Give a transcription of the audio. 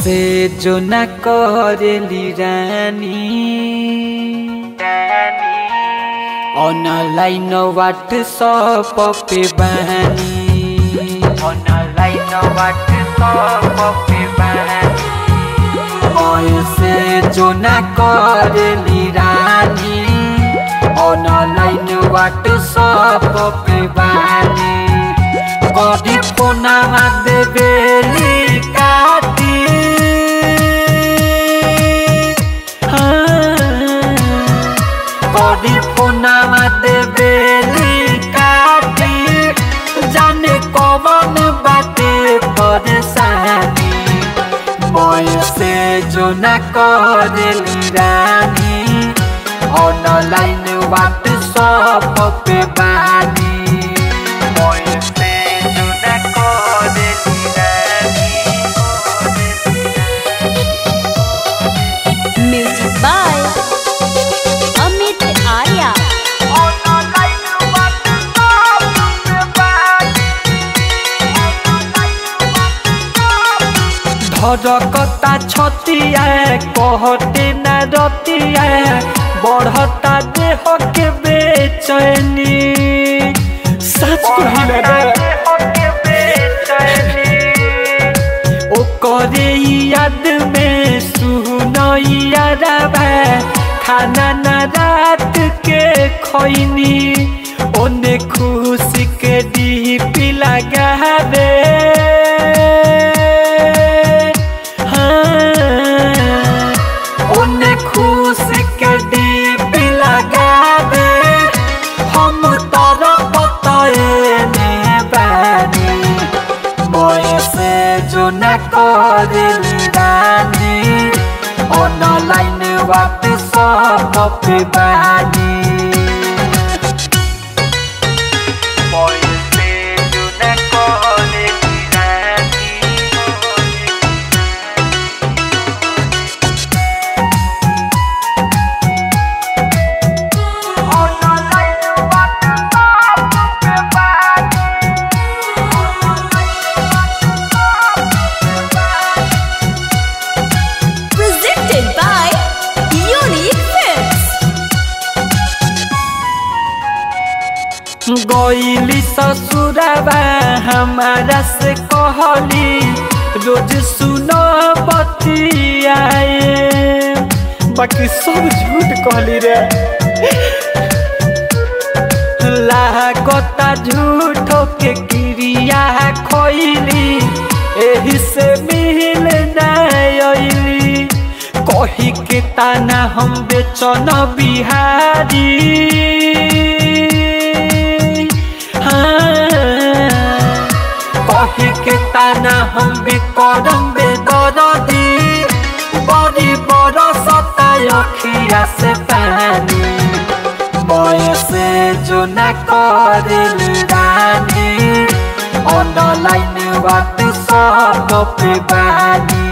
से जो न करेली रानी ऑनलाइन व्हाट्सएप पे बानी ऑनलाइन व्हाट्सएप पे बानी से जो न करेली रानी ऑनलाइन व्हाट्सएप पे बानी कभी फोना देवेली काटी कभी फोना देवेली काटी जाने कौन बाटे परेशानी से जो न करेली रानी ऑनलाइन व्हाट्सएप पे बानी म्यूजिक बाय अमित आर्या। धड़कता छतिया कहते न रतिया बढ़ता देह के बेचैनी सच ओकरे याद में सुनैया रबा खाना न रात के खैनी ओने खुशी के डीपी लगा दे खुशी के डीपी लगा दे हम तोरा बताए ने बानी से जो न करेली रानी ऑनलाइन व्हाट्सएप पे बानी गईली ससुरबा हमारा से कहली रोज सुनो बतियाए बाकी सब झूठ कहली रे लागता झूठो के क्रिया खोइली एही से मिल नैली कही के ताना हम बेचन बिहारी कही के ताना हम भी करम बेदरदी बड़ी बड़ा सताय अखिया से पानी से जो न करेली रानी ऑनलाइन व्हाट्सएप पे बानी।